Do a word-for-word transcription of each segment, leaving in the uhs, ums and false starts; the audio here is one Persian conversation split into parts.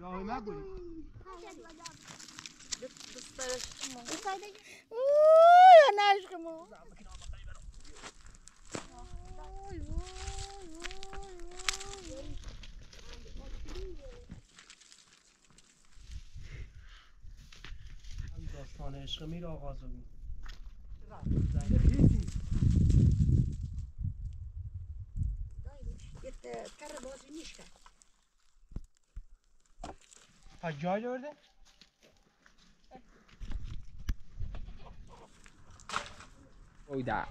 راهی مگولی اوه نشکمو داستان عشق میر آغاز بود کار بازی نیست کرد از جای دارده؟ اویده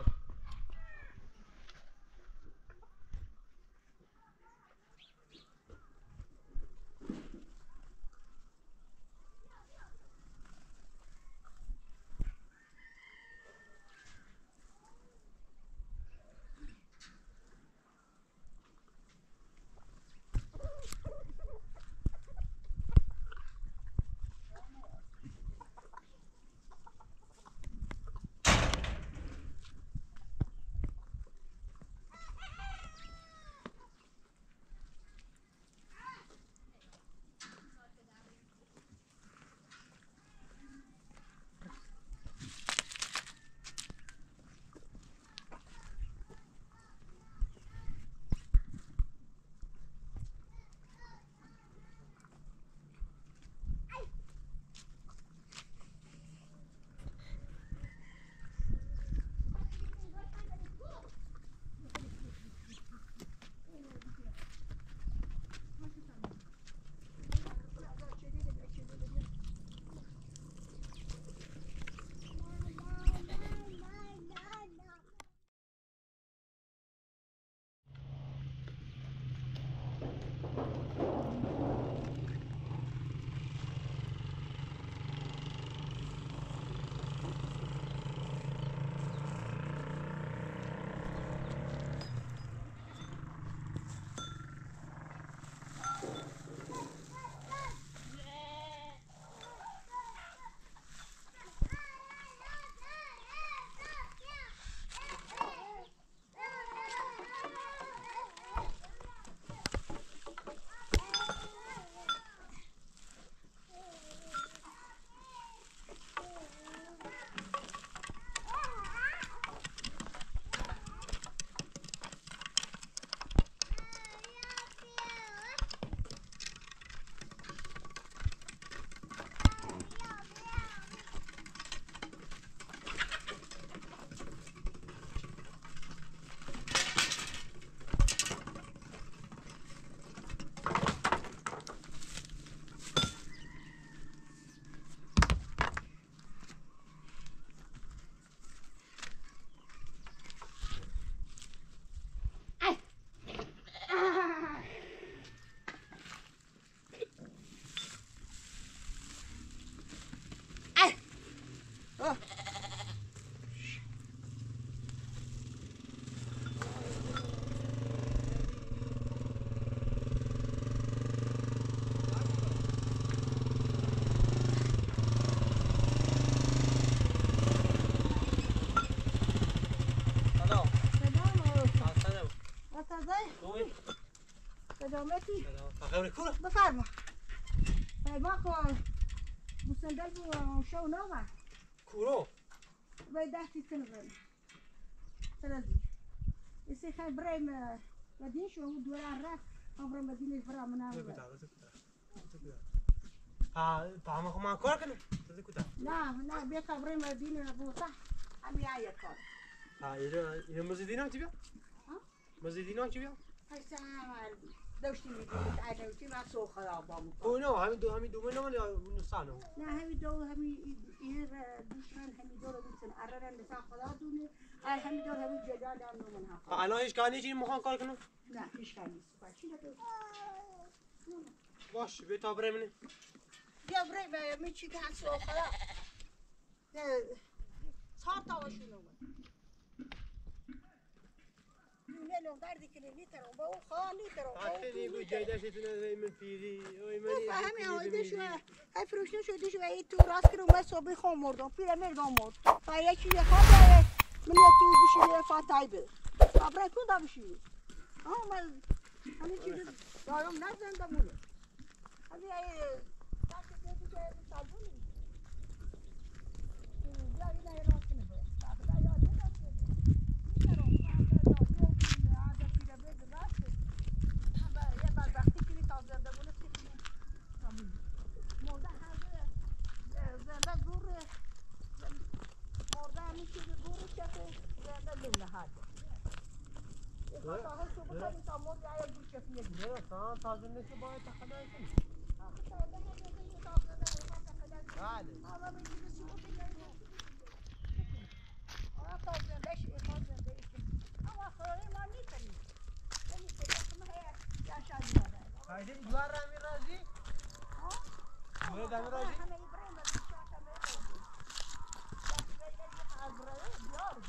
سلامتی خبر کوره بفرما ما خو مسندل بو شو نوما کورو باید دستی تنظیم تنظیم ایسی خیلی برایم مدین شو هم دور عرف هم برای مدینش برای منام زکوتا زکوتا ها فهم خو ما کار کنه زکوتا نه نه بیا برای مدینه بوتا همی آیا کار ها ایره ایره مزیدینا چی بیا مزیدینا چی بیا هسته دوشتی میدونید عدوتی و سو خراب بامو او نه همین دو همین دو منو یا نسانو نه همین دو همین ایر دوشمن همین دو رو دوستن اررن نسان خدا دونه ای همین دو همین جدا دام نمون ها الان هیچ کاری چی میخوان کار کنم نه هیچ کاری نیست باشه باش بیا تا برای منه بیا برای می چی که هست سو خدا ساعت تاوشون اومد نه دردی که نیترم با اون خواهی نیترم حتی نیگو جایداشتون از من پیری اوی منی همین آیده شو های فروشنه شده شو ای تو راست که اومد صبحی خواه مردم پیره مردم مرد تا یکی یه خواه داره من یه تو بشیده فاتحی بده صبره کن دا بشیده آه من همین چیزی دارم نزنده مونه Hadi ay, tak dedi ki sabuni. Ya ina yarasını bu. Tabii ya ya ne yapıyor? Ne kadar fazla da yok ne ada pide be rastı. Ama ya bak bak tikini tazında bunu tikini. Tabii. Moda hazır. Zenda gurre. Moda mişi gurre çakı. Zenda dinle hadi. Evet. Daha şu bu tabii tam moda ya gurre çakı ne? Ne sana tazminesi bana takadaysın. Hadi. Ama ben şimdi sigorta gelmiyor. Ona tavsiye beş tavsiye değiştim. Ama sonra iman ne tanıyor? Ben işte yakın her yaşadım orada. Haydi duvar rami razı. Ha? Duvar rami razı. Hani İbrahim de bir şey atamaya koydu. Ben böyle bir hal buraya diyorum.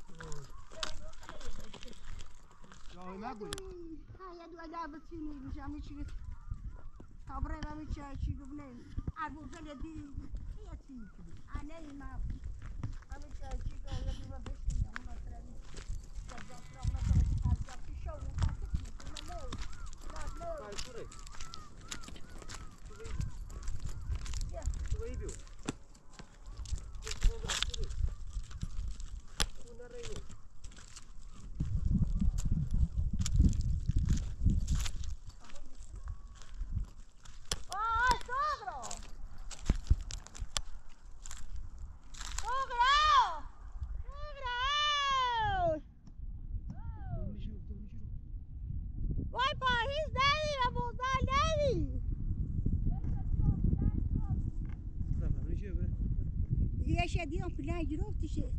Ya ne bu? Ha ya du ada betini bisa mi çiğ. Tabre da mi çiğ çiğ bu ne? Arbu böyle di. Ya çiğ. Anne ima. Abi çiğ çiğ o ya bir beş gün ya ona treni. Ya doktor ona treni kalacak. Bir şey olmaz ki. Ne ne? Ne ne? Hayır şuraya. Ya. Şurayı diyor. Şuraya şuraya. Bu nereye yok? Ay sogro. Sogro. Sogro. Durmuş yok, durmuş yok. Vay pa, he's daddy, vamos dar daddy. Tamam, ne şey böyle? Yaşa diyor plan giroftu şey.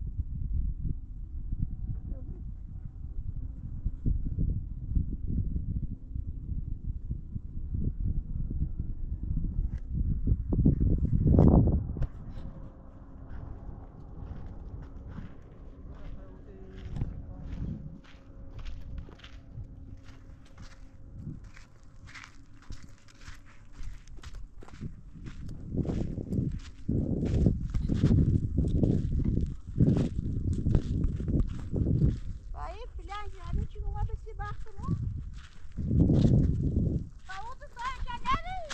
Aí, plan giradi çünkü ona bir şey baktın o. Kavutu sonra kendini.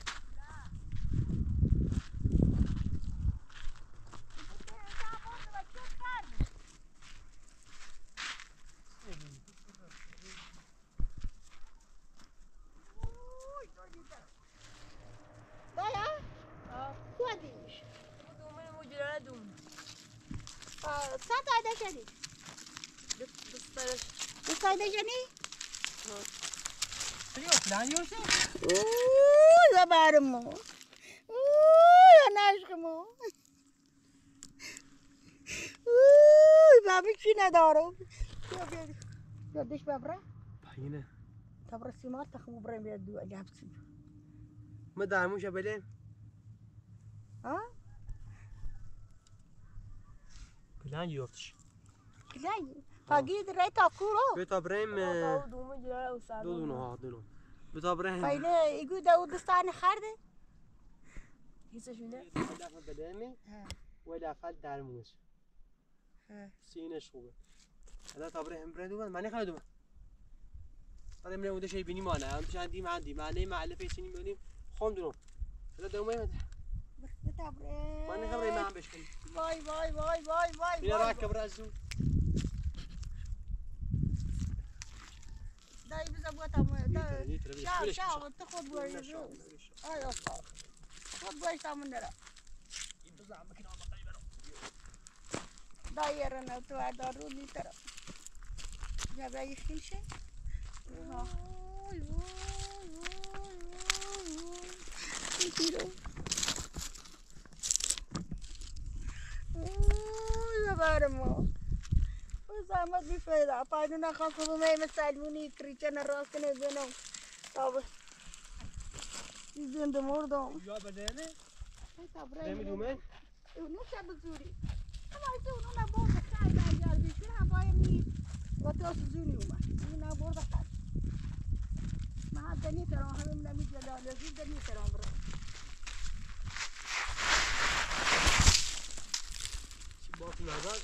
Daya? Sua diz. Santa ayda şeni. Üç ayda şeni. Yok, plan yoksa. Uuu, zabarım mı? Uuu, yanaşkım mı? Uuu, ben bir şey ne darım. Yok, yok. Yok, diş babra. Yine. Tabra simat takımı buraya bir dua yapsın. Ma darmuş abele. Ha? Plan yokmuş. Güzel. Pagi direkt takuro. Ve tabrem دو ha دو. Ve tabrem. Payne igu da udustane xarde. حسش میده لفه بدامي ولا فال درموش. سینش خوبه. حالا تابره برند و من نخواد دوم. حالا من اونده شی بینی مانه. هم پیش عندی مندی. معنی معلف سینی میونیم خون دونم. حالا دومای من. Tabre. من نخوام ریم هم بشکنیم. Vay vay vay vay vay. اینا راه کبر از اون. Dai biza bua tamu. Şav şav ta khod bua. Ay Allah. Khod bua tamu nera. Dai yarana tu ada runi tara. Ya ba yikhil şey. Vay vay vay vay. Tiro. Uy, zabarmo. Zahmet bir fayda. Payduna kalkıp meyve salmuni kriçene rastine benim. Tabi. İzledim oradan. Ya bedene. Tabi. Demi dumen. Ne şabı zuri. Ama işte ona borda kayda geldi. Şuna bayım ni. Vatos zuri uma. Yine borda kay. Ma deni teron hanım nemi celal. Yazı deni teron bro. Bakın nerede?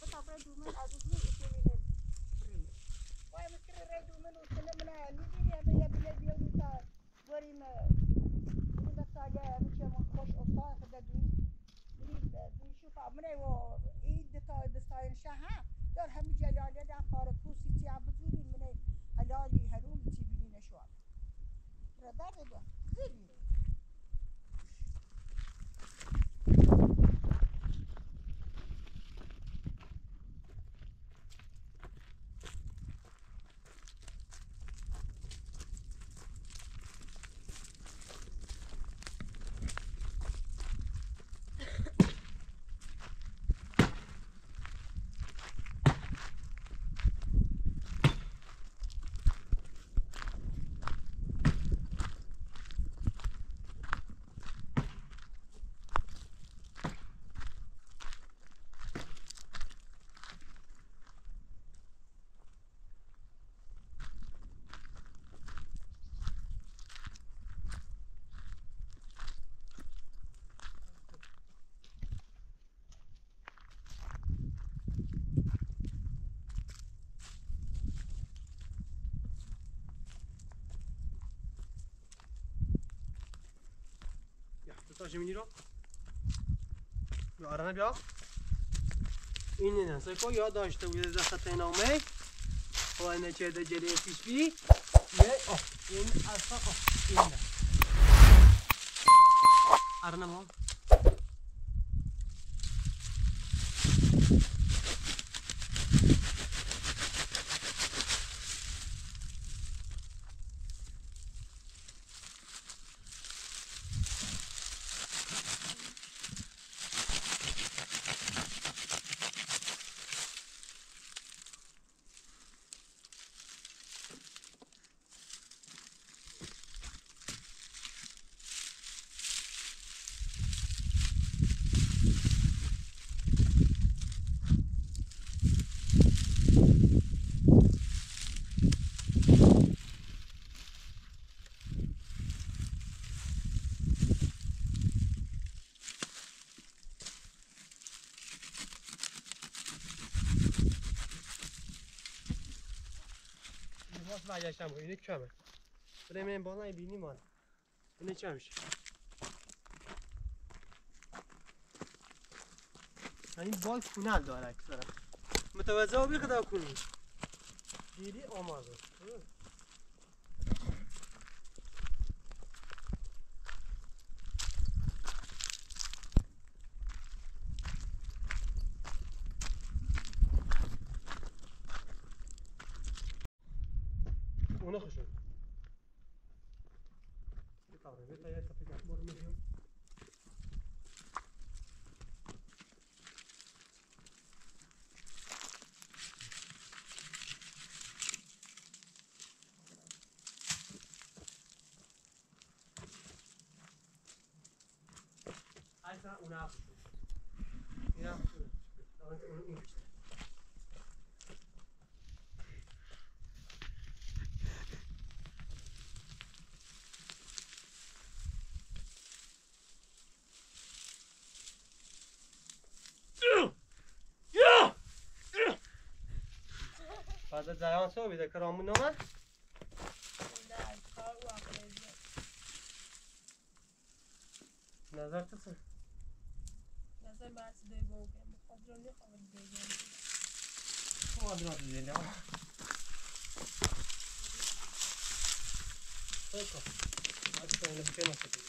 تابرا دومن از اون میشه بینه وای مسکر ری دومن و سلام نه میدونی یا بیا بیا بیا تا بریم بریم بساله میشه ما خوش افتاد خدا دین بریم بنشوف امره و این تا دستای شهر دار همین جلاله در خارپوسی تی عبدوری منه هلالی هروم تی بینی نشوار ردار دو زیبی تاشه می‌نی رو بیا آرنه بیا این نه سکو یاد داشته بود از خط نامه و اینه چه ده جلی پیش بی یه آه این اصلا آه این نه آرنه ما برگشتم اینه کمه برای من بالا بینی مان اینه چه میشه این بال کونال داره اکثرا متوجه بی خدا کنی دیری آماده اونه خوشون بطاره بطاره تفکر مور میدیم اصلا اونه خوشون اینا خوشون دارن اون این بیشتر فازه جایان سو بیده کرامون نامه نظر تسه نظر مرسی دوی باوگه مخادران نخواهد دوی شما درات دیده Ecco, adesso è appena finito.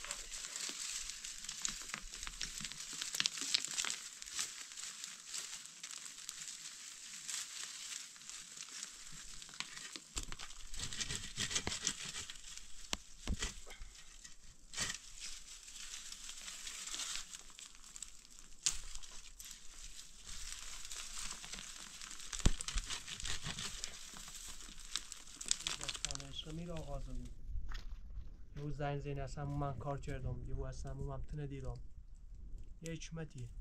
میره آغازونی یه زنگ زین اصلا من کار کردم یه اصلا من تنه دیدم یه چومتیه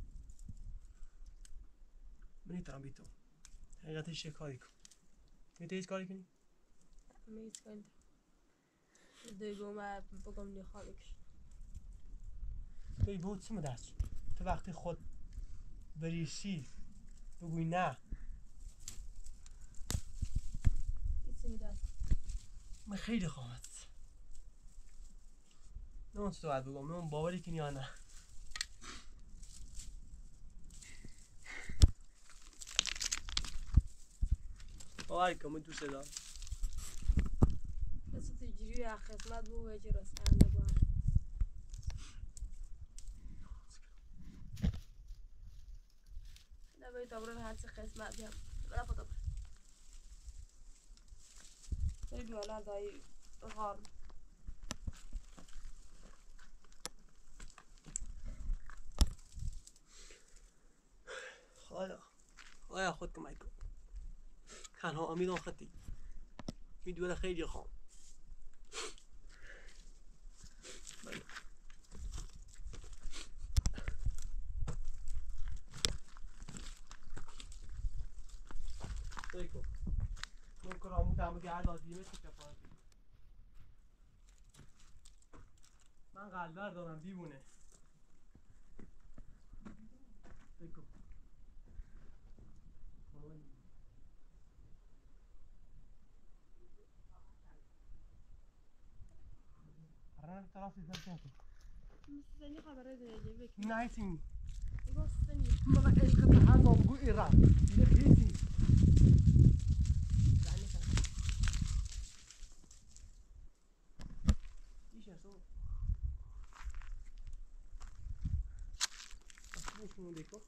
منی ترم بیتو حقیقتش چه کاری کن میتونی کاری کنی؟ میت کنید دوی گومه بگم نیخواه بکش توی بود سمه دست تو وقتی خود بریشی بگوی نه. چی میداد؟ من خیلی خواهد. نه اون تو باید بگم، من اون باوری کنی یا نه. باور کن من دوست دارم. بس تجریه یا خدمت بو وجه رسانده بار. نباید تابرون هر چه خدمت بیام. بلا پتا بر. بری بیالا دایی غار. خدا خدا خود کمک کن. تنها امید آن خطی. می دوره خیلی خام. دیکو. من کرامو دام که عادی میشه که پاس. من قلبر دارم دیوونه. دیکو. راه طرف زدن. سنی خبره دیگه بکی. نایسین. بگو سنی. ما عشق هذا بو ایران. نخیسی. زنی کن. ایش اسو. اسمش مون دیکو.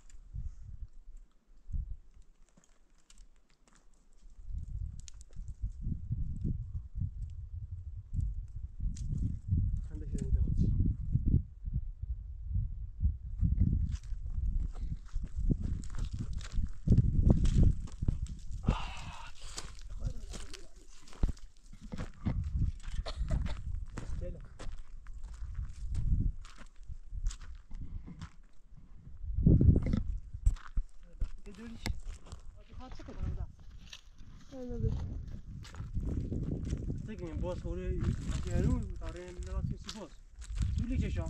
Säkert boss har du jag nog tar en rätt så boss. Du ligger så.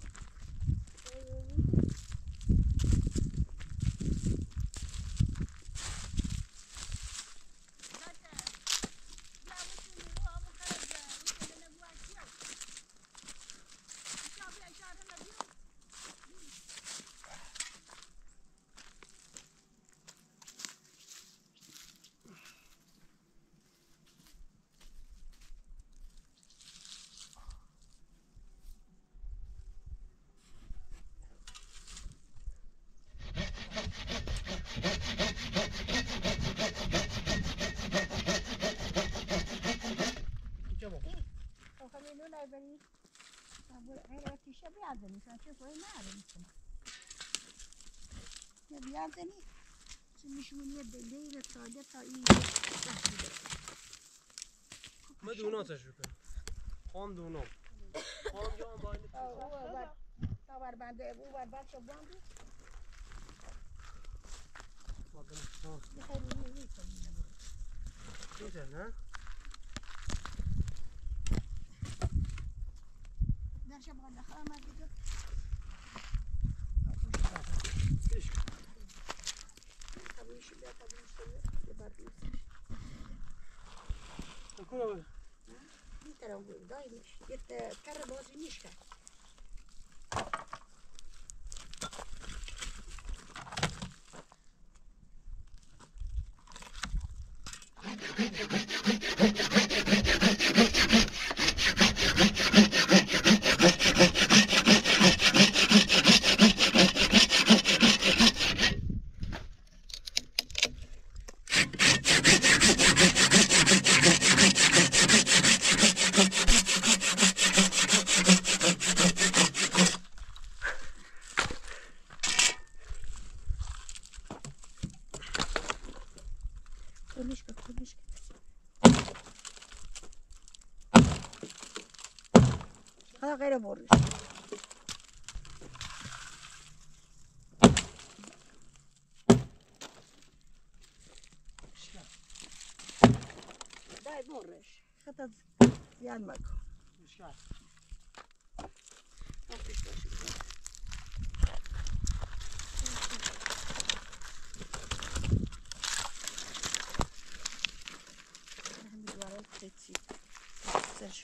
بني غير كيشة بيعزني فشوف وين نعرف بيعزني مش من يد الليل الطالقة إيه ما دوناتش بکن خام دونام خام جان باید تاور بنده او بر بچه باندی بخیر میشه نه در شب غلا خواهم دیگه ایش تبویش بیا تبویش بیا بردیش کنم میترم بود دایمش یه کار بازی نیش کرد کلش کن کلش کن خدا غیر برش دای برش خدا زیاد مکن مشکل آفیش باشید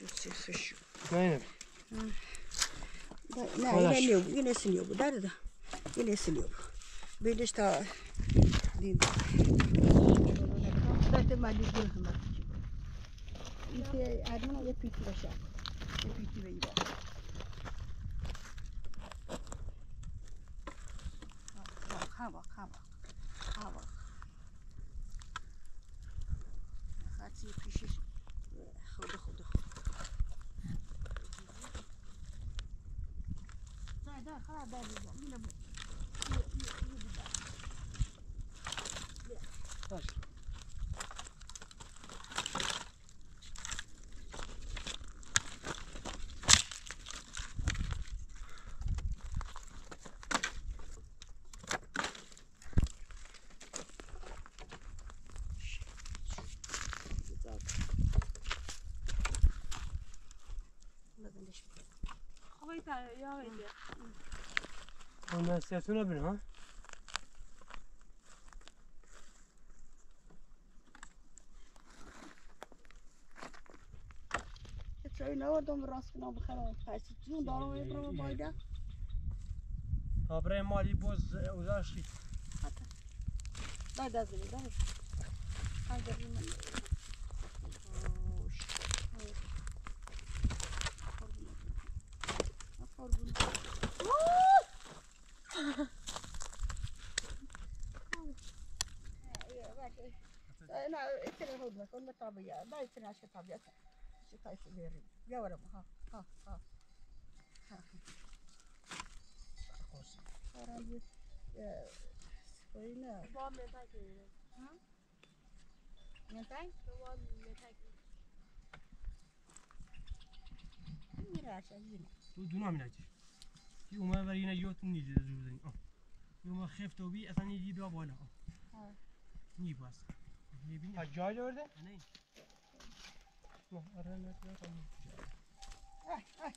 شو سيف شو نه لا لا يلا اليوم يلا اليوم دار ده يلا اليوم بيدش تا دين ده ما دي جل هم انت ادنا يا بيتي باشا يا بيتي بيبا خابا خابا خابا خاطي بيشش خود خود ده خلاص ده يلا بو باش آقای تا یا آقای دیگه اون نسیتون رو بریم ها چای نوردم راست کنم بخرم پس جون دارم یبرم بایده تابره مالی بوز اوزاشتی دای دست بده دای حاضر من اوش قربون انا اتنا هود ما كنا طبيعه داي اتنا شي طبيعه شي طايف غيري يا ورم ها ها ها ها خرابي وينا با متای کنیم ها متای با متای کنیم میره عشان تو دو نمی نجی کی اومد برای اینا یوتون نیجه زور بزنی آه یوم خفت و بی اصلا یه بیا بالا ها نی باز میبینی ها جای لورده نه نه آره نه نه اه اه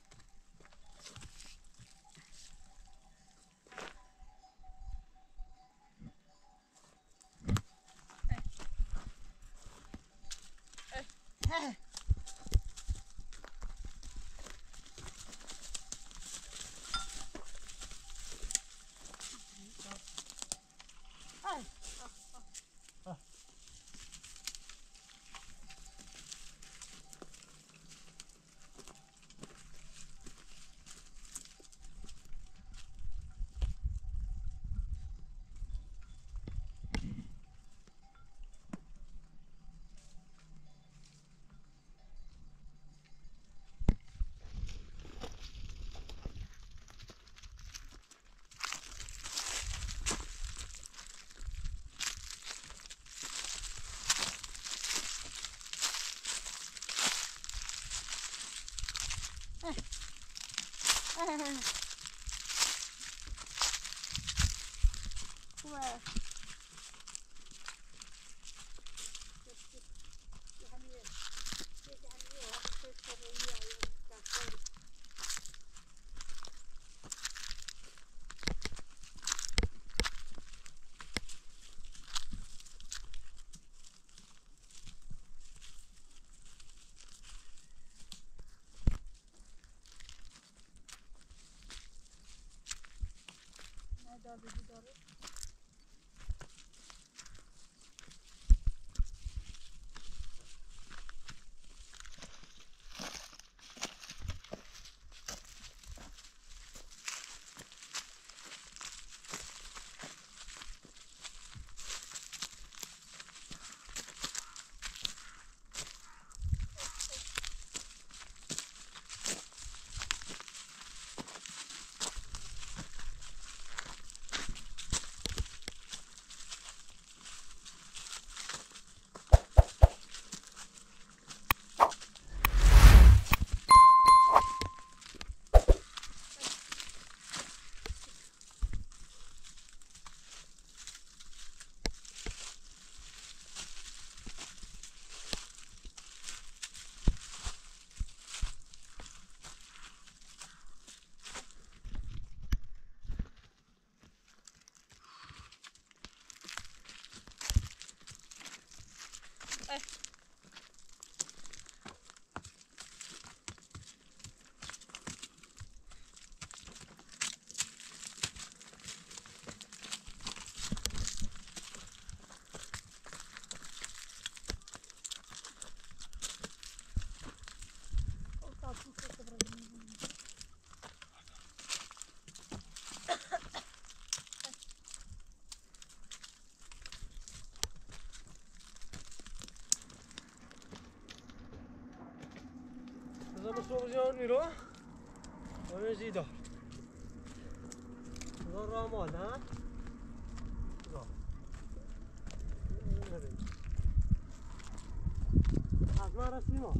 solucan bir o. Onu zidar. Zor ramal ha. Zor. حتما رسیم ها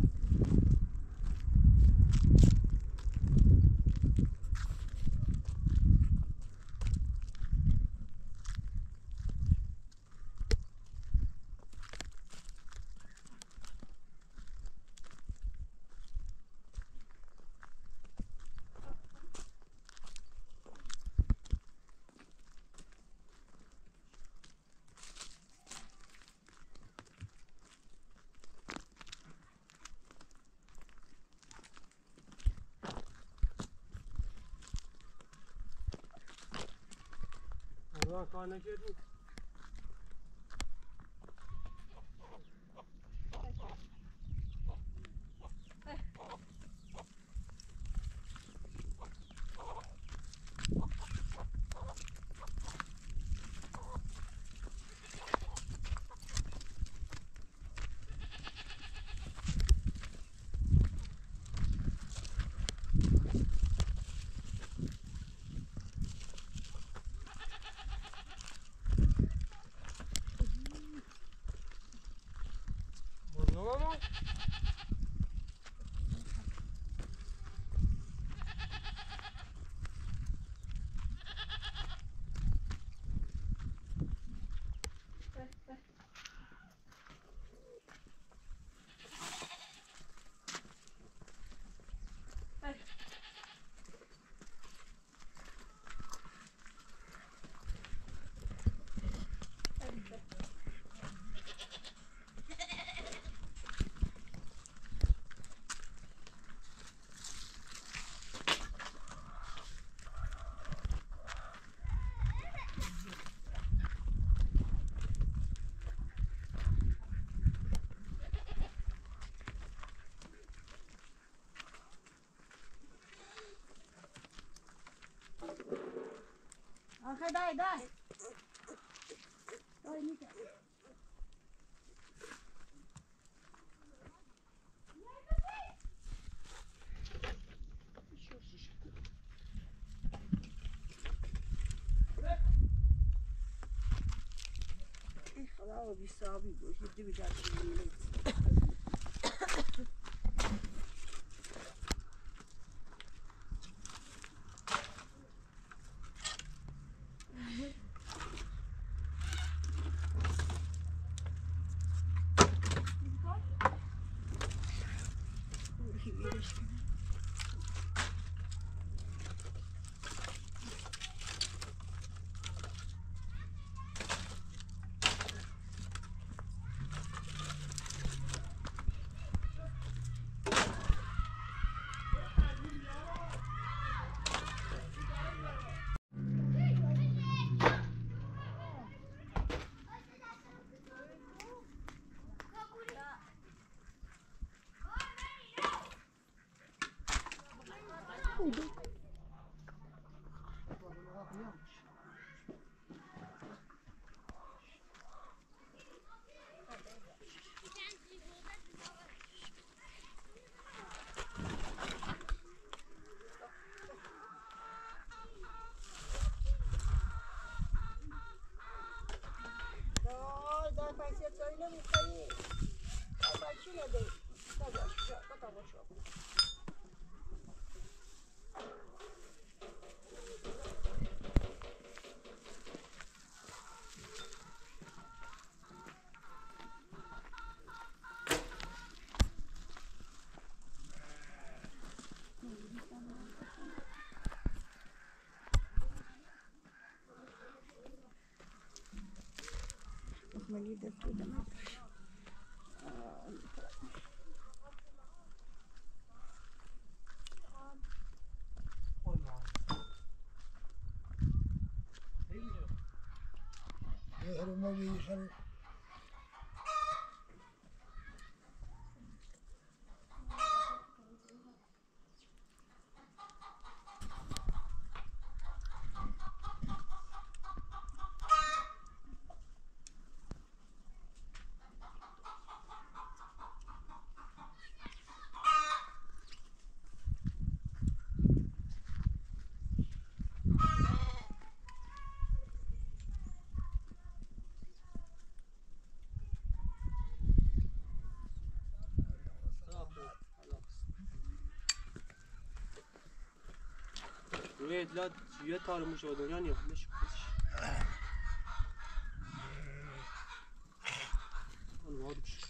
Allah kar nekردیم Mama? آخه دای دای دای میگه ای خدا بی صابی بود یه دیگه در چیزی ملی دستو دم Evet la suya tarmış o dünyanın yapmış. Onu var bir şey.